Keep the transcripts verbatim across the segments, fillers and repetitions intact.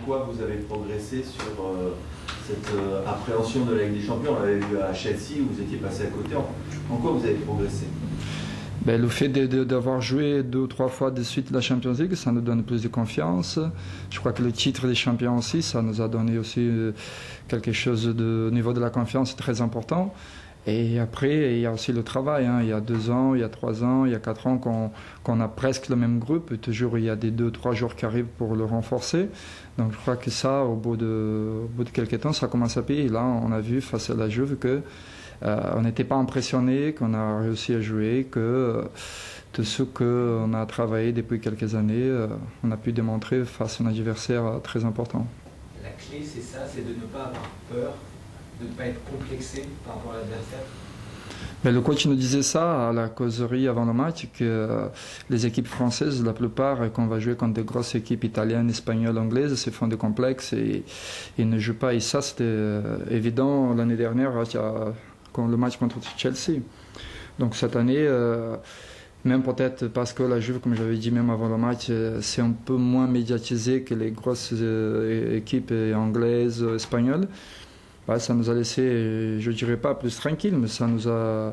quoi vous avez progressé sur euh, cette euh, appréhension de la Ligue des Champions? On l'avait vu à Chelsea, où vous étiez passé à côté. En, en quoi vous avez progressé? Ben, le fait d'avoir joué deux ou trois fois de suite la Champions League, ça nous donne plus de confiance. Je crois que le titre des champions aussi, ça nous a donné aussi quelque chose de, au niveau de la confiance très important. Et après, il y a aussi le travail. Hein. Il y a deux ans, il y a trois ans, il y a quatre ans qu'on qu'on a presque le même groupe. Toujours, il y a des deux, trois jours qui arrivent pour le renforcer. Donc je crois que ça, au bout de, au bout de quelques temps, ça commence à payer. Et là, on a vu face à la Juve que Euh, on n'était pas impressionné, qu'on a réussi à jouer, que euh, tout ce qu'on a travaillé depuis quelques années, euh, on a pu démontrer face à un adversaire euh, très important. La clé, c'est ça, c'est de ne pas avoir peur, de ne pas être complexé par rapport à l'adversaire. Mais le coach nous disait ça à la causerie avant le match, que euh, les équipes françaises, la plupart, quand on va jouer contre des grosses équipes italiennes, espagnoles, anglaises, se font des complexes et ils ne jouent pas. Et ça, c'était euh, évident l'année dernière, il y a le match contre Chelsea. Donc cette année, euh, même peut-être parce que la Juve, comme j'avais dit même avant le match, euh, c'est un peu moins médiatisé que les grosses euh, équipes anglaises, espagnoles, bah, ça nous a laissé, je dirais pas plus tranquille, mais ça nous a,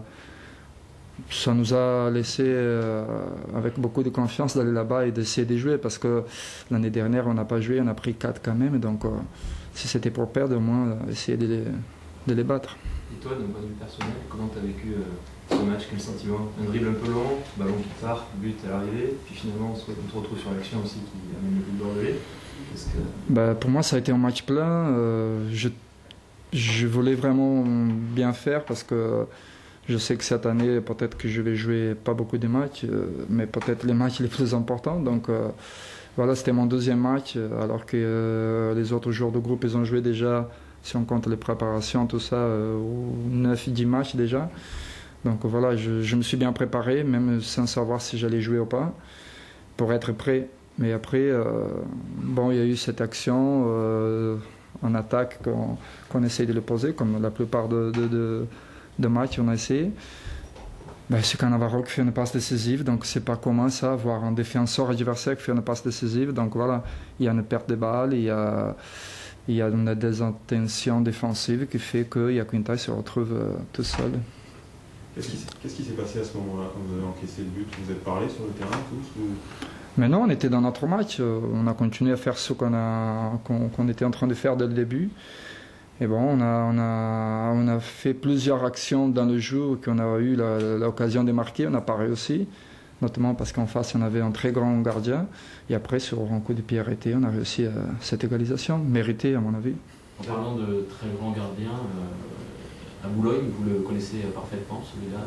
ça nous a laissé euh, avec beaucoup de confiance d'aller là-bas et d'essayer de jouer, parce que l'année dernière on n'a pas joué, on a pris quatre quand même, donc euh, si c'était pour perdre, au moins essayer de les, de les battre. Et toi, d'un point de vue personnel, comment tu as vécu euh, ce match? Quel sentiment? Un dribble un peu long, ballon qui part, but à l'arrivée, puis finalement on se retrouve sur l'action aussi qui amène le but d'Orgelé. Que... bah, pour moi, ça a été un match plein. Euh, je, je voulais vraiment bien faire parce que je sais que cette année, peut-être que je vais jouer pas beaucoup de matchs, euh, mais peut-être les matchs les plus importants. Donc euh, voilà, c'était mon deuxième match, alors que euh, les autres joueurs de groupe, ils ont joué déjà, si on compte les préparations, tout ça, euh, neuf dix matchs déjà. Donc voilà, je, je me suis bien préparé, même sans savoir si j'allais jouer ou pas, pour être prêt. Mais après, euh, bon, il y a eu cette action euh, en attaque qu'on qu'on essaye de le poser, comme la plupart de, de, de, de matchs on a essayé. Ben, c'est quand Navarro qui fait une passe décisive, donc c'est pas commun ça, voir un défenseur adversaire qui fait une passe décisive. Donc voilà, il y a une perte de balle, il y a... Il y a une désintention défensive qui fait que Iaquinta se retrouve euh, tout seul. Qu'est-ce qui, qu'est-ce qui s'est passé à ce moment-là quand vous avez encaissé le but? Vous êtes parlé sur le terrain tous ou... Mais non, on était dans notre match. On a continué à faire ce qu'on a, qu'on, qu'on était en train de faire dès le début. Et bon, on a, on a, on a fait plusieurs actions dans le jeu qu'on a eu la, l'occasion de marquer. On a pas réussi, notamment parce qu'en face, on avait un très grand gardien. Et après, sur un coup de pied arrêté, on a réussi à cette égalisation, méritée à mon avis. En parlant de très grand gardien, euh, à Boulogne, vous le connaissez parfaitement, celui-là,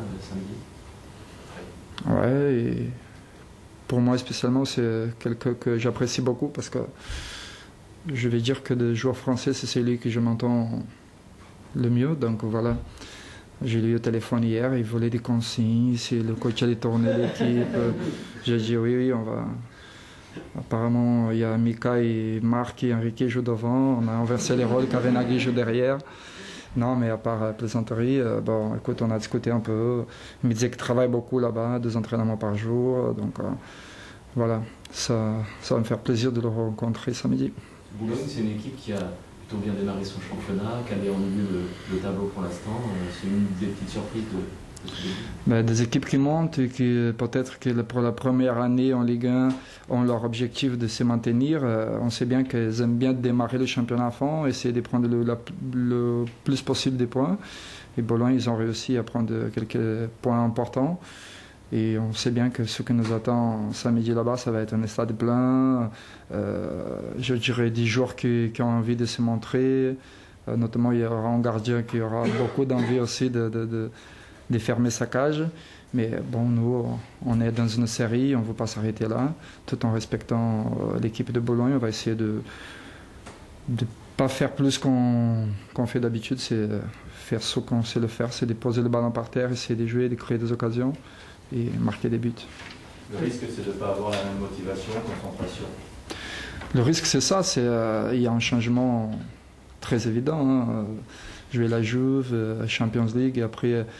samedi. Ouais, et pour moi spécialement, c'est quelqu'un que j'apprécie beaucoup parce que je vais dire que des joueurs français, c'est celui que je m'entends le mieux. Donc voilà. J'ai eu au téléphone hier, il voulait des consignes, si le coach allait tourner l'équipe. J'ai dit oui, oui, on va. Apparemment, il y a Mika et Marc et Enrique jouent devant. On a inversé les rôles, Kavenaghi joue derrière. Non, mais à part euh, plaisanterie, euh, bon, écoute, on a discuté un peu. Il me disait qu'il travaille beaucoup là-bas, deux entraînements par jour. Donc euh, voilà, ça, ça va me faire plaisir de le rencontrer samedi. Boulogne, c'est une équipe qui a plutôt bien démarré son championnat, qui est en milieu de, de tableau pour l'instant. C'est une des petites surprises de, de ce début. Ben, des équipes qui montent et qui peut-être que pour la première année en Ligue un ont leur objectif de se maintenir. Euh, on sait bien qu'elles aiment bien démarrer le championnat à fond, essayer de prendre le, la, le plus possible des points. Et Bologne, ils ont réussi à prendre quelques points importants. Et on sait bien que ce qui nous attend samedi là-bas, ça va être un stade plein. Euh, je dirais dix joueurs qui, qui ont envie de se montrer. Euh, notamment, il y aura un gardien qui aura beaucoup d'envie aussi de, de, de, de fermer sa cage. Mais bon, nous, on est dans une série, on ne veut pas s'arrêter là. Tout en respectant l'équipe de Bologne, on va essayer de ne pas faire plus qu'on qu'on fait d'habitude. C'est faire ce qu'on sait le faire, c'est de poser le ballon par terre, essayer de jouer, de créer des occasions et marquer des buts. Le risque, c'est de ne pas avoir la même motivation, concentration. Le risque, c'est ça. C'est, euh, il y a un changement très évident. Hein. Jouer la Juve, euh, Champions League, et après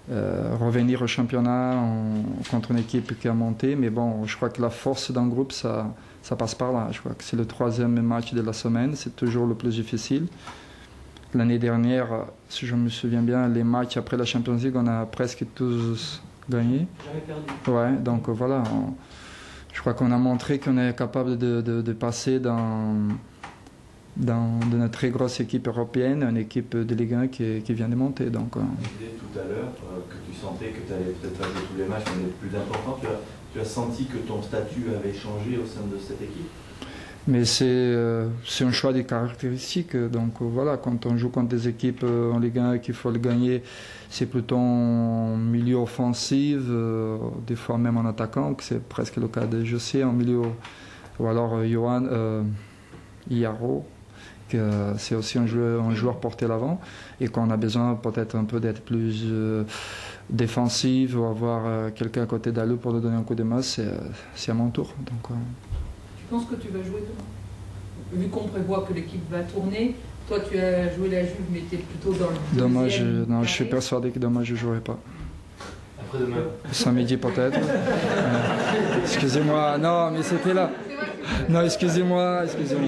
euh, revenir au championnat en, contre une équipe qui a monté. Mais bon, je crois que la force d'un groupe, ça, ça passe par là. Je crois que c'est le troisième match de la semaine, c'est toujours le plus difficile. L'année dernière, si je me souviens bien, les matchs après la Champions League, on a presque tous gagné. Jamais perdu. Ouais, donc voilà, on, je crois qu'on a montré qu'on est capable de, de, de passer dans, dans une très grosse équipe européenne, une équipe de Ligue un qui, qui vient de monter. Donc, euh. Tu disais tout à l'heure euh, que tu sentais que tu allais peut-être pas jouer tous les matchs, mais les plus importants. Tu as, tu as senti que ton statut avait changé au sein de cette équipe? Mais c'est euh, un choix des caractéristiques. Donc euh, voilà, quand on joue contre des équipes euh, en Ligue un et qu'il faut le gagner, c'est plutôt en milieu offensif, euh, des fois même en attaquant, que c'est presque le cas de José en milieu. Ou alors euh, Johan euh, Iaro, que euh, c'est aussi un joueur, un joueur porté à l'avant, et qu'on a besoin peut-être un peu d'être plus euh, défensif ou avoir euh, quelqu'un à côté d'Alou pour lui donner un coup de main, c'est euh, à mon tour. Donc, euh, Tu penses que tu vas jouer demain? Vu qu'on prévoit que l'équipe va tourner, toi tu as joué la Juve, mais tu es plutôt dans le demain, je, deuxième non, je suis carré. persuadé que demain je ne jouerai pas. Après demain. Samedi peut-être. Euh, excusez-moi, non, mais c'était là. C'est vrai que Non, excusez-moi, excusez-moi.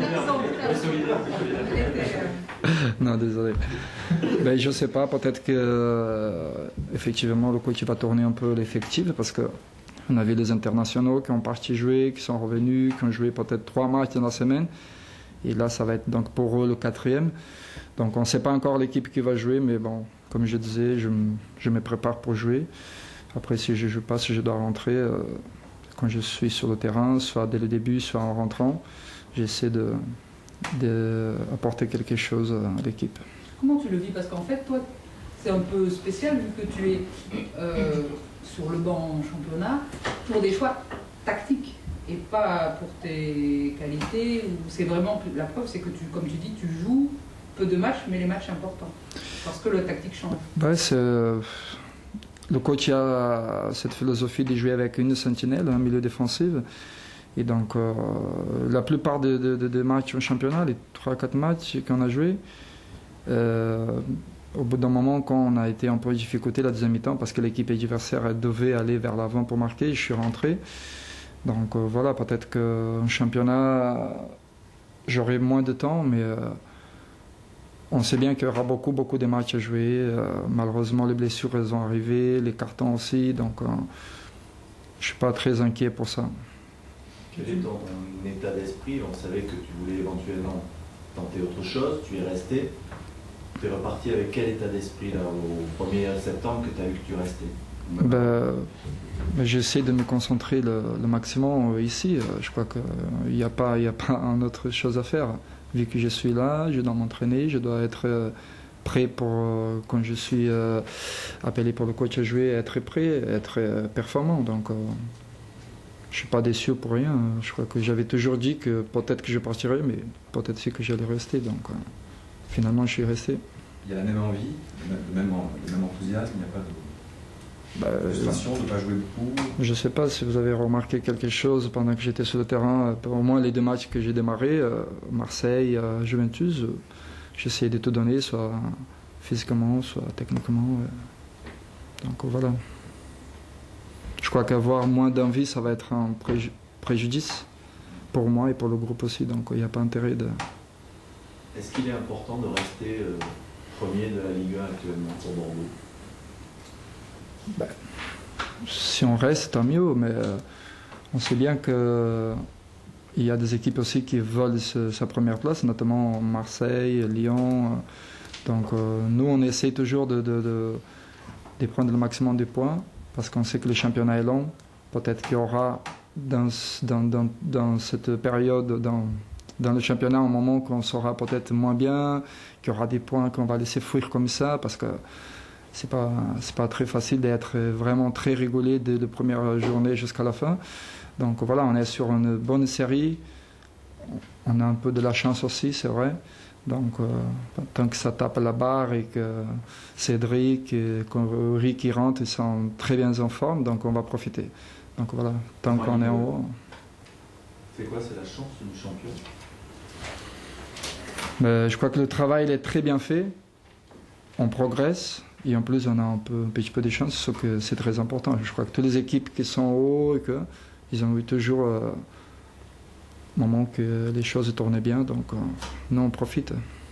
Non, désolé. Ben, je ne sais pas, peut-être que euh, effectivement le coach va tourner un peu l'effectif parce que on avait des internationaux qui ont parti jouer, qui sont revenus, qui ont joué peut-être trois matchs dans la semaine. Et là, ça va être donc pour eux le quatrième. Donc on ne sait pas encore l'équipe qui va jouer, mais bon, comme je disais, je, je me prépare pour jouer. Après, si je ne joue pas, si je dois rentrer, euh, quand je suis sur le terrain, soit dès le début, soit en rentrant, j'essaie de, de apporter quelque chose à l'équipe. Comment tu le vis? Parce qu'en fait, toi, c'est un peu spécial vu que tu es euh, sur le banc en championnat pour des choix tactiques et pas pour tes qualités. C'est vraiment la preuve, c'est que tu, comme tu dis, tu joues peu de matchs, mais les matchs importants parce que le tactique change. Ouais, c'est le coach a cette philosophie de jouer avec une sentinelle, un milieu défensif. Et donc, euh, la plupart des de, de, de matchs au championnat, les trois quatre matchs qu'on a joués, euh, au bout d'un moment, quand on a été un peu en difficulté la deuxième mi-temps, parce que l'équipe adversaire devait aller vers l'avant pour marquer, je suis rentré. Donc euh, voilà, peut-être qu'en championnat, j'aurai moins de temps, mais euh, on sait bien qu'il y aura beaucoup, beaucoup de matchs à jouer. Euh, malheureusement, les blessures, elles ont arrivé, les cartons aussi, donc euh, je ne suis pas très inquiet pour ça. Quel est ton état d'esprit? On savait que tu voulais éventuellement tenter autre chose, tu es resté. Tu es reparti avec quel état d'esprit là, au premier septembre que tu as vu que tu restais? Ben, ben, j'essaie de me concentrer le, le maximum ici. Je crois qu'il n'y a pas, il n'y a pas une autre chose à faire. Vu que je suis là, je dois m'entraîner, je dois être prêt pour, quand je suis appelé pour le coach à jouer, être prêt, être performant. Donc, je ne suis pas déçu pour rien. Je crois que j'avais toujours dit que peut-être que je partirais, mais peut-être aussi que j'allais rester. Donc, finalement, je suis resté. Il y a la même envie, le même, le même enthousiasme, il n'y a pas de... Bah, frustration de ne pas jouer beaucoup. Je ne sais pas si vous avez remarqué quelque chose pendant que j'étais sur le terrain. Au moins les deux matchs que j'ai démarrés, euh, Marseille, euh, Juventus, euh, j'essayais de tout donner, soit physiquement, soit techniquement. Euh. Donc voilà. Je crois qu'avoir moins d'envie, ça va être un préju préjudice pour moi et pour le groupe aussi. Donc il n'y a pas intérêt de... Est-ce qu'il est important de rester euh, premier de la Ligue un actuellement pour Bordeaux? Ben, si on reste, tant mieux, mais euh, on sait bien qu'il y a des équipes aussi qui volent ce, sa première place, notamment Marseille, Lyon. Euh, donc euh, nous, on essaie toujours de, de, de, de prendre le maximum de points, parce qu'on sait que le championnat est long. Peut-être qu'il y aura dans, dans, dans, dans cette période, dans, dans le championnat, un moment qu'on sera peut-être moins bien, qu'il y aura des points qu'on va laisser fuir comme ça, parce que c'est pas, c'est pas très facile d'être vraiment très rigolé dès la première journée jusqu'à la fin. Donc voilà, on est sur une bonne série. On a un peu de la chance aussi, c'est vrai. Donc euh, tant que ça tape la barre et que Cédric et que Ricky rentre, ils sont très bien en forme, donc on va profiter. Donc voilà, tant qu'on est en haut. C'est quoi, c'est la chance du champion? Mais je crois que le travail il est très bien fait. On progresse. Et en plus, on a un, peu, un petit peu de chance, sauf que c'est très important. Je crois que toutes les équipes qui sont en haut, et que, ils ont eu toujours un euh, moment que les choses tournaient bien, donc euh, nous on profite.